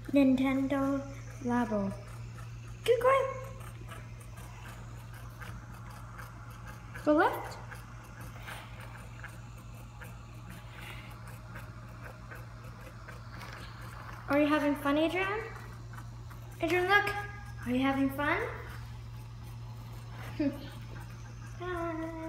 Nintendo Labo. Keep going. Go left. Are you having fun, Adrian? Adrian, look. Are you having fun? Bye.